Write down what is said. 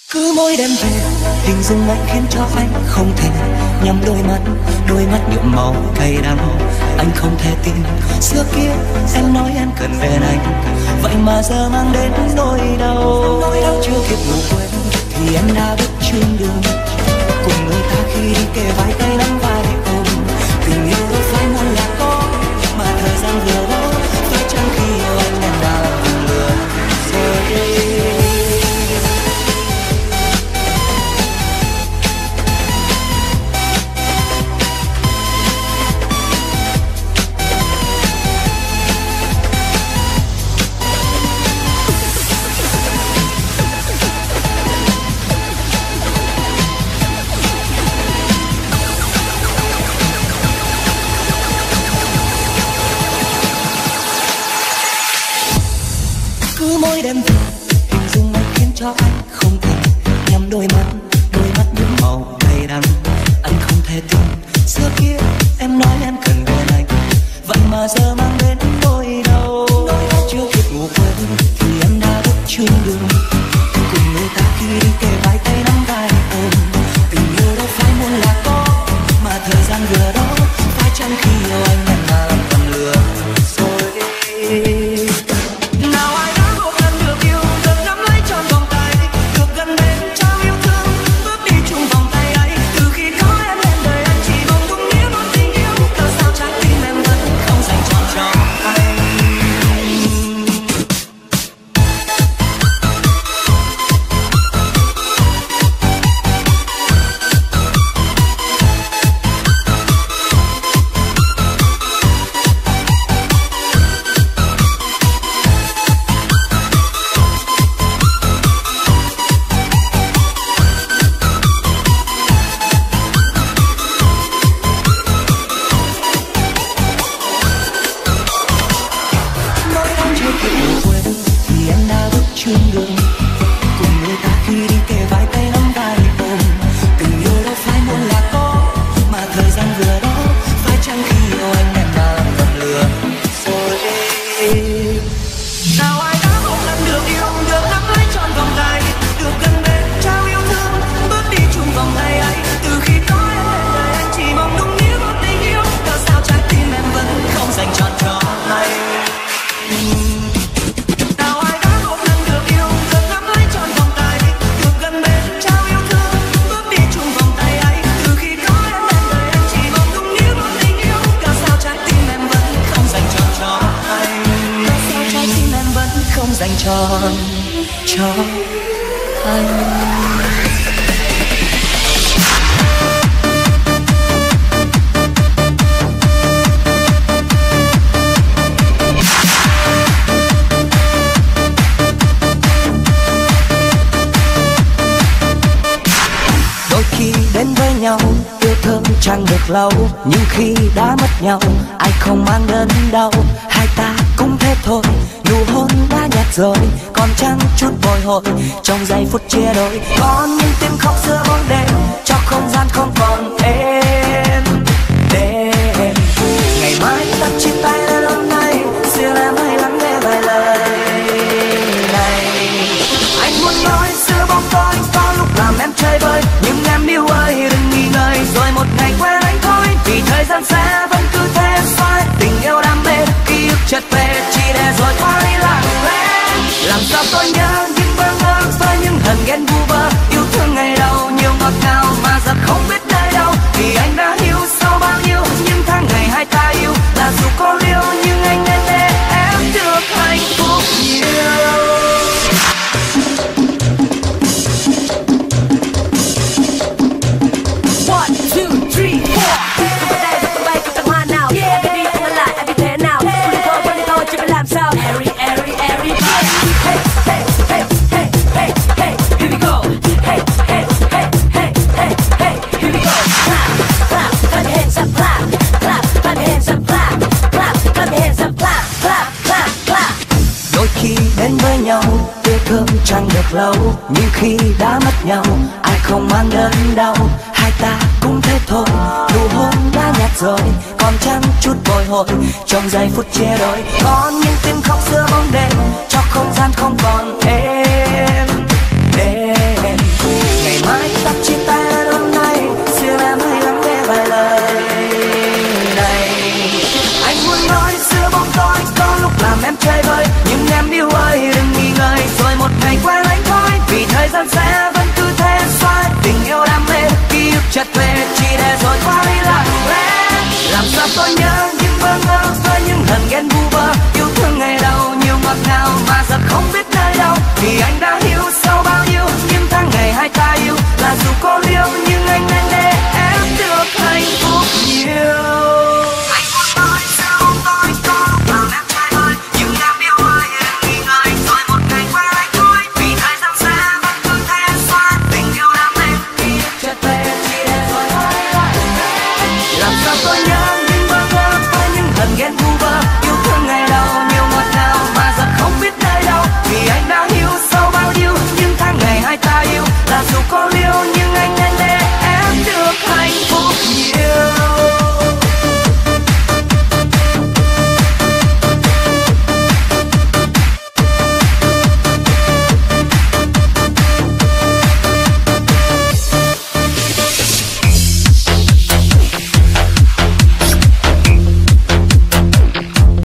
Cứ mỗi đêm về hình dung anh khiến cho anh không thể nhắm đôi mắt nhuộm màu cay đắng. Anh không thể tin xưa kia em nói em cần về anh, vậy mà giờ mang đến nỗi đau chưa kịp ngủ quên thì em đã bước trên đường cùng người ta khi đi kề vai tay nắm vai ôm. Tình yêu đâu phải muốn là có mà thời gian vừa đó phải chăng khi yêu anh em đã làm lừa rồi. Mỗi đêm về hình dung anh khiến cho anh không thể nhắm đôi mắt nhuộm màu cay đắng. Anh không thể tin xưa kia em nói em cần về anh, vậy mà giờ mang đến nỗi đau chưa kịp ngủ quên thì em đã bước trên đường cùng người ta khi đi kề vai tay nắm vai ôm. Tình yêu đâu phải muốn là có mà thời gian vừa đó phải chăng khi yêu anh em đã làm phần lừa rồi. Chẳng được lâu nhưng khi đã mất nhau ai không mang đến đau, hai ta cũng thế thôi. Nụ hôn đã nhạt rồi còn chẳng chút bồi hồi trong giây phút chia đôi. Còn những tiếng khóc giữa bóng đêm cho không gian không còn êm đêm. Ngày mai ta chia tay đến hôm nay, xin em hãy lắng nghe vài lời này. Anh muốn nói giữa bóng tối có lúc làm em chơi vơi, nhưng em yêu ơi đừng nghỉ ngơi rồi một ngày quên anh thôi. Vì thời gian sẽ vẫn cứ thế xoay, tình yêu đam mê ký ức chợt về chỉ để rồi qua đi lặng lẽ. Làm sao tôi nhớ những bơ ngơ với những hận ghen vu vơ, yêu thương ngày đầu nhiều ngọt ngào mà giờ không biết nơi đâu. Vì anh đã yêu sau bao nhiêu những tháng ngày hai ta yêu, là dù có liêu nhưng anh nên để em được hạnh phúc nhiều. Chẳng được lâu nhưng khi đã mất nhau ai không mang đến đau, hai ta cũng thế thôi. Nụ hôn đã nhạt rồi còn chẳng chút bồi hồi trong giây phút chia đôi. Còn những tiếng khóc giữa bóng đêm cho không gian không còn êm đêm. là dù có liêu nhưng anh để em được hạnh phúc nhiều.